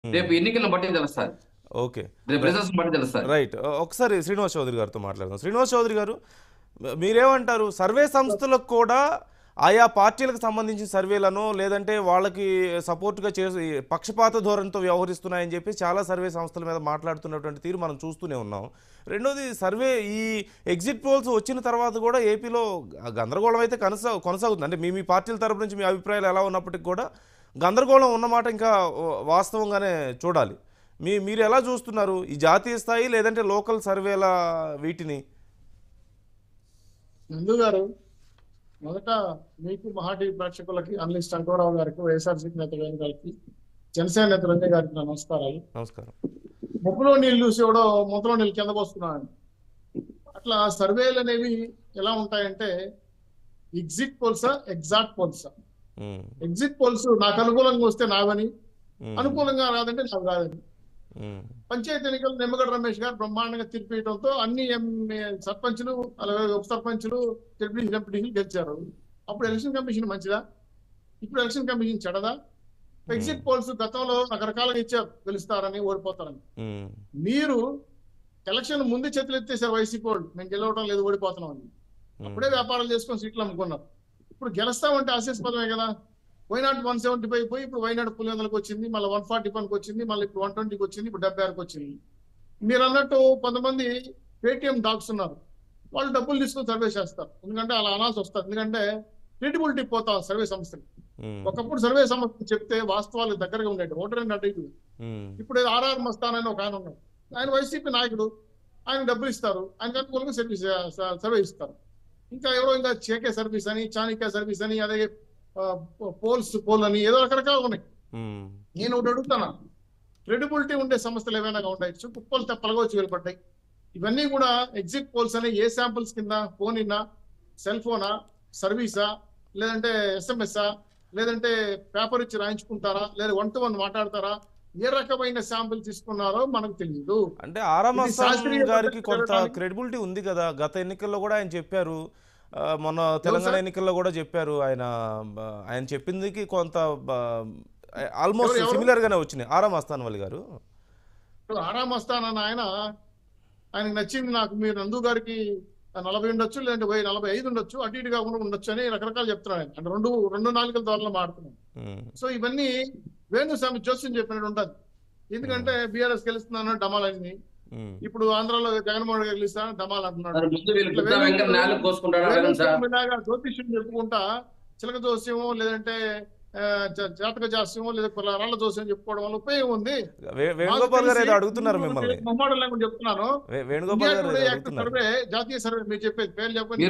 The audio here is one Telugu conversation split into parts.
రేపు ఎన్నికలను బట్టి తెలుస్తుంది. ఓకే. రేపు రిజల్ట్స్ బట్టి తెలుస్తుంది. రైట్. ఒకసారి శ్రీనివాస్ చౌదరి గారితో మాట్లాడదాం. శ్రీనివాస్ చౌదరి గారు, మీరేమంటారు? సర్వే సంస్థలకు కూడా ఆయా పార్టీలకు సంబంధించిన సర్వేలను లేదంటే వాళ్ళకి సపోర్ట్గా చేసి పక్షపాత ధోరణితో వ్యవహరిస్తున్నాయని చెప్పి చాలా సర్వే సంస్థల మీద మాట్లాడుతున్నటువంటి తీరు మనం చూస్తూనే ఉన్నాం. రెండోది, సర్వే ఈ ఎగ్జిట్ పోల్స్ వచ్చిన తర్వాత కూడా ఏపీలో గందరగోళం అయితే కొనసాగుతుంది. అంటే మీ పార్టీల తరపు నుంచి మీ అభిప్రాయాలు ఎలా ఉన్నప్పటికీ కూడా గందరగోళం ఉన్నమాట ఇంకా వాస్తవంగానే చూడాలి. మీరు ఎలా చూస్తున్నారు ఈ జాతీయ స్థాయి లేదంటే లోకల్ సర్వేల వీటిని? నందు గారు, మొదట మీకు మహా టీవీ ప్రేక్షకులకి, అనలిస్ట్ అంకవరావు గారికి, వైఎస్ఆర్సీపీ నేత వేణు గారికి, జనసేన నేత రంజయ్ గారికి నమస్కారాలు. నమస్కారం. ముప్పులో నీళ్ళు చూసి ఎవడో మూతలో నీళ్ళు కింద పోస్తున్నాడు. అట్లా సర్వేలు అనేవి ఎలా ఉంటాయంటే ఎగ్జిట్ పోల్సా, ఎగ్జాక్ట్ పోల్సా? ఎగ్జిట్ పోల్స్ నాకు అనుకూలంగా వస్తే నావని, అనుకూలంగా రాదంటే నాకు రాదని. పంచాయతీ ఎన్నికలు నిమ్మగడ్డ రమేష్ గారు బ్రహ్మాండంగా తీర్పియడంతో అన్ని సర్పంచులు, అలాగే ఉప సర్పంచులు, ఎంపీటీసీలు గెలిచారు. అప్పుడు ఎలక్షన్ కమిషన్ మంచిదా? ఇప్పుడు ఎలక్షన్ కమిషన్ చెడదా? ఎగ్జిట్ పోల్స్ గతంలో రకరకాలుగా ఇచ్చారు, గెలుస్తారని, ఓడిపోతారని. మీరు ఎలక్షన్ ముందు చేతులు ఎత్తేసారు వైసీపీ వాళ్ళు, మేము గెలవడం లేదు, ఓడిపోతున్నాం అని. అప్పుడే వ్యాపారాలు చేసుకొని సీట్లు అమ్ముకున్నారు. ఇప్పుడు గెలుస్తామంటే ఆశాస్పదమే కదా. వైనాడు 175 పోయి ఇప్పుడు వైనాడు 900కి వచ్చింది, మళ్ళీ 141కి వచ్చింది, మళ్ళీ ఇప్పుడు 120కి వచ్చింది, ఇప్పుడు 76కి వచ్చింది. మీరు అన్నట్టు కొంతమంది పేటిఎం డాక్స్ ఉన్నారు, వాళ్ళు డబ్బులు తీసుకొని సర్వే చేస్తారు. ఎందుకంటే అలా అనాల్సి వస్తారు, ఎందుకంటే క్రెడిబిలిటీ పోతా సర్వే సంస్థలు. ఒకప్పుడు సర్వే సంస్థ చెప్తే వాస్తవాలకు దగ్గరగా ఉండేది, ఓటర్ అండ్ అడ్డీ. ఇప్పుడు ఆర్ఆర్ మస్తాన్ అని ఒక ఆయన ఉన్నాడు, ఆయన వైసీపీ నాయకుడు, ఆయన డబ్బులు ఇస్తారు, ఆయన అనుకూలంగా సర్వే ఇస్తారు. ఇంకా ఎవరో ఇంకా చేకే సర్వీస్ అని, చాణిక్య సర్వీస్ అని, అదే పోల్ అని, ఏదో రకరకాలు ఉన్నాయి. నేను ఒకటి అడుగుతాను, క్రెడిబిలిటీ ఉండే సంస్థలు ఏమైనా ఉండొచ్చు, కుప్పలు తెప్పలుగా వచ్చి వెళ్ళిపడ్డాయి. ఇవన్నీ కూడా ఎగ్జిట్ పోల్స్ అనే ఏ శాంపుల్స్ కింద, ఫోనా, సెల్ ఫోనా, సర్వీసా, లేదంటే ఎస్ఎంఎస్ఆ, లేదంటే పేపర్ ఇచ్చి రాయించుకుంటారా, లేదా 1-to-1 మాట్లాడతారా, ఏ రకమైన శాంపుల్ తీసుకున్నారో మనకు తెలియదు. అంటే ఆరామ గారికి కొంత క్రెడిబిలిటీ ఉంది కదా, గత ఎన్నికల్లో కూడా ఆయన చెప్పారు, మొన్న తెలంగాణ ఎన్నికల్లో కూడా చెప్పారు. ఆయన చెప్పిందికి కొంత ఆల్మోస్ట్ సిమిలర్ గానే వచ్చినాయి. ఆరామ అస్తానవల్లి గారు, ఆరామ అస్తాన్ అన్న ఆయనకు నచ్చింది నాకు, మీరు నందు గారికి 40 ఉండొచ్చు, లేదంటే 45 ఉండొచ్చు, అటు ఇటు కాకుండా ఉండొచ్చు అని రకరకాలు చెప్తున్నాడు. అంటే రెండు నాలుగుల ద్వారా మాడుతున్నాను. సో ఇవన్నీ వేణుస్వామి జోస్యం చెప్పినట్టు ఉంటుంది. ఎందుకంటే బీఆర్ఎస్ గెలుస్తున్నాను డమాలని, ఇప్పుడు ఆంధ్రాలో జగన్మోహన్ గారు గెలుస్తాను డమాల్ అంటున్నాడు. జ్యోతిష్యం చెప్పుకుంటా చిలక జోస్యమో లేదంటే జాతక జాస్యమో లేదా రాళ్ల జోస్యం చెప్పుకోవడం వల్ల ఉపయోగం ఉంది. వేణుగోపాల్ గారు అడుగుతున్నారు మిమ్మల్ని, చెప్తున్నాను. సర్వే, జాతీయ సర్వే మీరు చెప్పేది పేరు చెప్పండి.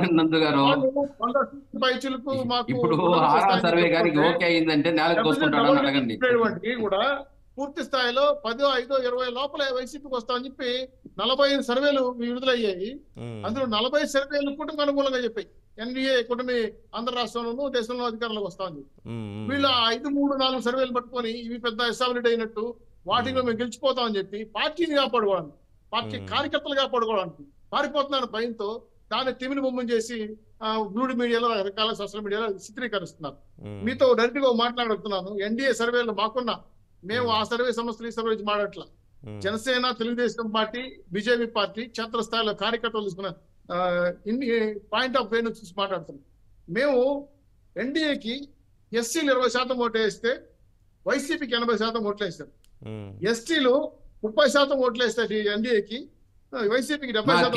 కూడా పూర్తి స్థాయిలో 10, 5, 20 లోపల వైసీపీకి వస్తామని చెప్పి 45 సర్వేలు విడుదలయ్యాయి. అందులో 40 సర్వేలు కుటుంబ అనుకూలంగా చెప్పాయి. ఎన్డీఏ కూటమి ఆంధ్ర రాష్ట్రంలోనూ దేశంలో అధికారంలోకి వస్తామని చెప్పి, వీళ్ళు 5, 3, 4 సర్వేలు పట్టుకొని ఇవి పెద్ద ఎస్టాబ్లిష్ అయినట్టు వాటిలో మేము గెలిచిపోతామని చెప్పి పార్టీని కాపాడుకోవడానికి, పార్టీ కార్యకర్తలు కాపాడుకోవడానికి పారిపోతున్నారు భయంతో. దాన్ని తిమిని బొమ్మను చేసి బ్లూడ్ మీడియాలో, రకరకాల సోషల్ మీడియాలో చిత్రీకరిస్తున్నారు. మీతో డైరెక్ట్ గా మాట్లాడుతున్నాను. ఎన్డీఏ సర్వేలు మాకున్నా, మేము ఆ సర్వే సంస్థలు ఈ సర్వే మాట్లాడట్లా. Janasena, Telugu Desam party, BJP party క్షేత్రస్థాయిలో కార్యకర్తలు తీసుకున్న పాయింట్ ఆఫ్ వ్యూ చూసి మాట్లాడుతున్నాం. మేము ఎన్డీఏకి ఎస్సీలు 20% ఓట్లు వేస్తే వైసీపీకి 80% ఓట్లు వేస్తారు. ఎస్టీలు 30% ఓట్లు వేస్తారు ఎన్డీఏకి, వైసీపీకి 70%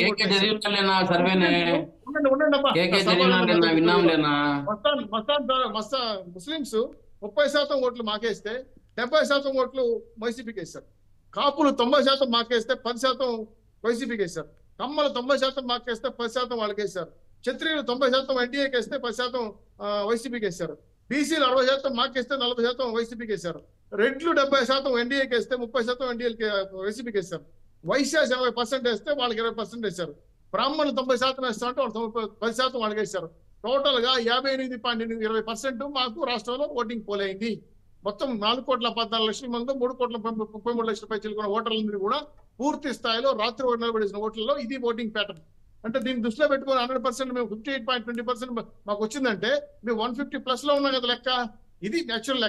ముస్లింస్ 30% ఓట్లు మాకేస్తే 70% ఓట్లు వైసీపీకి వేస్తారు. కాపులు 90% మాకేస్తే 10% వైసీపీకి వేస్తారు. కమ్మలు 90% మాకేస్తే 10% వాళ్ళకి వేస్తారు. క్షత్రియులు 90% ఎన్డీఏకి వేస్తే 10% వైసీపీకి వేస్తారు. బీసీలు 60% మాకేస్తే 40% వైసీపీకి వేస్తారు. రెడ్లు 70% ఎన్డీఏకి వేస్తే 30% ఎన్డీఏకి వైసీపీకి వేస్తారు. వైశ్యాస్ 20% వేస్తే వాళ్ళకి 20% వేశారు. బ్రాహ్మణులు 90% వేస్తారంటే వాళ్ళు 10% వాళ్ళకి వేశారు. టోటల్ గా 58.20% మాకు రాష్ట్రంలో ఓటింగ్ పోలైంది. మొత్తం 4,14,00,000 మంది 3,33,00,000 పై చిలుకున్న ఓటర్లందరూ కూడా పూర్తి స్థాయిలో రాత్రి నిలబడిన ఓట్లలో ఇది ఓటింగ్ ప్యాటర్న్. అంటే దీన్ని దృష్టిలో పెట్టుకుని 100% మేము 58.20% మాకు వచ్చిందంటే మేము 150+ లో ఉన్నాం కదా లెక్క. ఇది యాక్చువల్ లెక్క.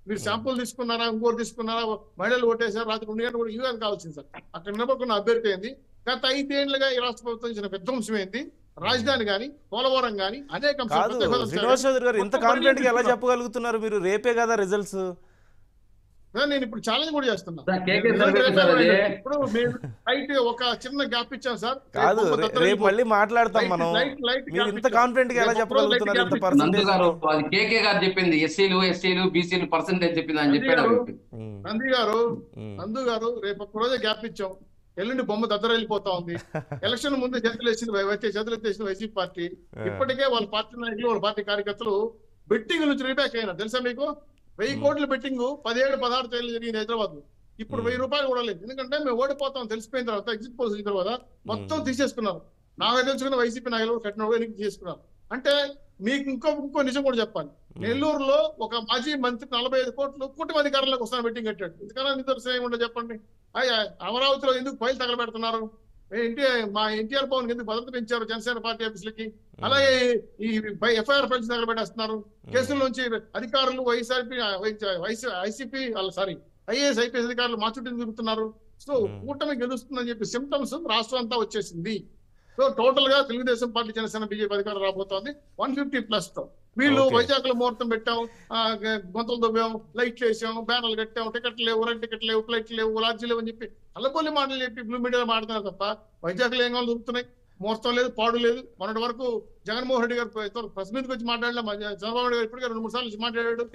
మీరు శాంపుల్ తీసుకున్నారా, ఇంకోటి తీసుకున్నారా, మహిళలు ఓటేశారు, రాత్రి 2 గంటలు కూడా ఇవ్వని కావాల్సింది సార్. అక్కడ నిలబడుకున్న అభ్యర్థి ఏంది? గత 5 ఏళ్లుగా ఈ రాష్ట్ర ప్రభుత్వం ఇచ్చిన విధ్వంసం ఏంది? రాజధాని గాని, పోలవరం గాని అనేక కాదు శ్రీనివాస్ చౌదరి గారు, ఇంత కాన్ఫిడెంట్ గా ఎలా చెప్పగలుగుతున్నారు మీరు? రేపే కదా రిజల్ట్స్. నేను ఇప్పుడు ఛాలెంజ్ కూడా చేస్తున్నా. ఇప్పుడు ఒక చిన్న గ్యాప్ ఇచ్చాం సార్. కాదు రేపు మళ్ళీ మాట్లాడతాం మనం. మీరు ఇంత కాన్ఫిడెంట్ గా ఎలా చెప్పగలుగుతున్నారు? ఇంత పర్సెంటేజ్ కేకే గారు చెప్పింది ఎస్సీలు బీసీలు పర్సెంటేజ్ చెప్పింది అని చెప్పాడు నందు గారు. రేపు ఒక్క రోజే గ్యాప్ ఇచ్చాం. ఎల్లుండి బొమ్మ దద్దర వెళ్ళిపోతా ఉంది. ఎలక్షన్ ముందు చేతులు ఎత్తేసిన వైసీపీ పార్టీ ఇప్పటికే వాళ్ళ పార్టీ నాయకులు, వాళ్ళ పార్టీ కార్యకర్తలు బెట్టింగ్ నుంచి రీబ్యాక్ అయినా తెలుసా మీకు? 1000 కోట్ల బెట్టింగ్ 17-16 తేదీ జరిగింది హైదరాబాద్ లో. ఇప్పుడు 1000 రూపాయలు కూడా లేదు. ఎందుకంటే మేము ఓడిపోతాం తెలిసిపోయిన తర్వాత, ఎగ్జిట్ పోల్స్ వచ్చిన తర్వాత మొత్తం తీసేసుకున్నారు. నాకు తెలుసుకున్న వైసీపీ నాయకులు కట్టిన వెనక్కి తీసుకున్నారు. అంటే మీకు ఇంకో నిజం కూడా చెప్పాలి. నెల్లూరులో ఒక మాజీ మంత్రి 45 కోట్లు కూటమి అధికారంలోకి వస్తాను బెట్టింగ్ కట్టాడు. ఇంతకన్నా నిదర్శనం ఏముండో చెప్పండి. అమరావతిలో ఎందుకు ఫైల్ తగలబెడుతున్నారు? మా ఎన్టీఆర్ భవన్ ఎందుకు భద్రత పెంచారు జనసేన పార్టీ ఆఫీసులకి? అలాగే ఈ ఎఫ్ఐఆర్ ఫైల్స్ తగలబెట్టేస్తున్నారు. కేసుల నుంచి అధికారులు ఐఏఎస్ ఐపీఎస్ అధికారులు మా చుట్టూ తిరుగుతున్నారు. సో కూటమి గెలుస్తుందని చెప్పి సిమ్టమ్స్ రాష్ట్రం అంతా వచ్చేసింది. సో టోటల్ గా తెలుగుదేశం పార్టీ, జనసేన, బీజేపీ అధికారం రాబోతోంది 150+ తో. వీళ్ళు వైజాగ్ లో ముహూర్తం పెట్టాం, గొంతలు దొబ్బాం, లైట్లు వేసాం, బ్యానర్లు కట్టాం, టికెట్లు లేవు, రెండు టికెట్లు లేవు, ఫ్లైట్లు లేవు, లాడ్జీ లేవు అని చెప్పి అల్లబొల్లి మాటలు చెప్పి బ్లూ మీడియాలో మాట్లాడుతున్నారు తప్ప వైజాగ్ లో ఏం కావాలి దొరుకుతున్నాయి? ముహూర్తం లేదు, పాడు లేదు. మొన్నటి వరకు జగన్మోహన్ రెడ్డి గారు ప్రెస్ మీదకి వచ్చి మాట్లాడలే, చంద్రబాబు నాయుడు గారు ఇప్పటికే 2-3 సార్లు మాట్లాడాడు.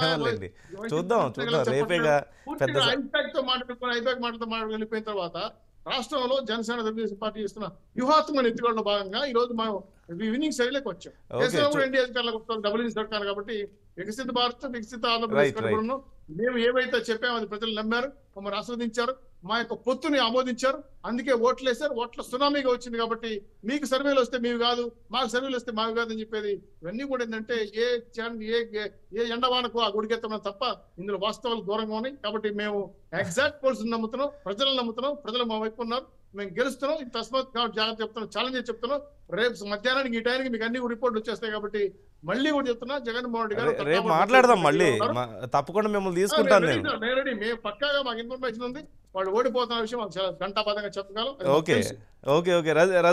ఐపాక్ తో మాట్లాడుకుని వెళ్ళిపోయిన తర్వాత రాష్ట్రంలో జనసేన, తెలుగుదేశం పార్టీ చేస్తున్న వ్యూహాత్మక ఎత్తుగడలో భాగంగా ఈ రోజు మనం విన్నింగ్ శైలికి వచ్చాం. దేశంలో కూడా ఎన్డీఏ అధికారులకు వస్తాం, డబుల్ ఇంజిన్ సర్కార్ కాబట్టి వికసిత భారత్, వికసిత ఆంధ్రప్రదేశ్ మేము ఏవైతే చెప్పామో అది ప్రజలు నమ్మారు, మమ్మల్ని ఆస్వాదించారు, మా యొక్క పొత్తుని ఆమోదించారు. అందుకే ఓట్లు వేశారు. ఓట్ల సునామీగా వచ్చింది. కాబట్టి మీకు సర్వేలు వస్తే మీవి కాదు, మాకు సర్వేలు వస్తే మావి కాదు అని చెప్పేది ఇవన్నీ కూడా ఏంటంటే ఏ ఎండవానకు ఆ గుడికెత్తడం తప్ప ఇందులో వాస్తవాలు దూరంగా ఉన్నాయి. కాబట్టి మేము ఎగ్జాక్ట్ పోల్స్ నమ్ముతున్నాం, ప్రజలను నమ్ముతున్నాం, ప్రజలు మా వైపు ఉన్నారు, మేము గెలుస్తున్నాం. తస్మాత్ జాగ్రత్త చెప్తున్నాం, ఛాలెంజ్ చెప్తున్నాం. రేపు మధ్యాహ్నానికి ఈ టైంకి మీకు అన్ని రిపోర్ట్లు వచ్చేస్తాయి. కాబట్టి మళ్ళీ కూడా చెప్తున్నా, జగన్మోహన్ రెడ్డి గారు రేపు మాట్లాడదాం మళ్ళీ, తప్పకుండా మిమ్మల్ని తీసుకుంటాను. మేము పక్కాగా మాకు ఇన్ఫర్మేషన్ ఉంది. వాళ్ళు ఓడిపోతున్న విషయం మాకు చాలా ఘంటాపథంగా చెప్పగలం. ఓకే.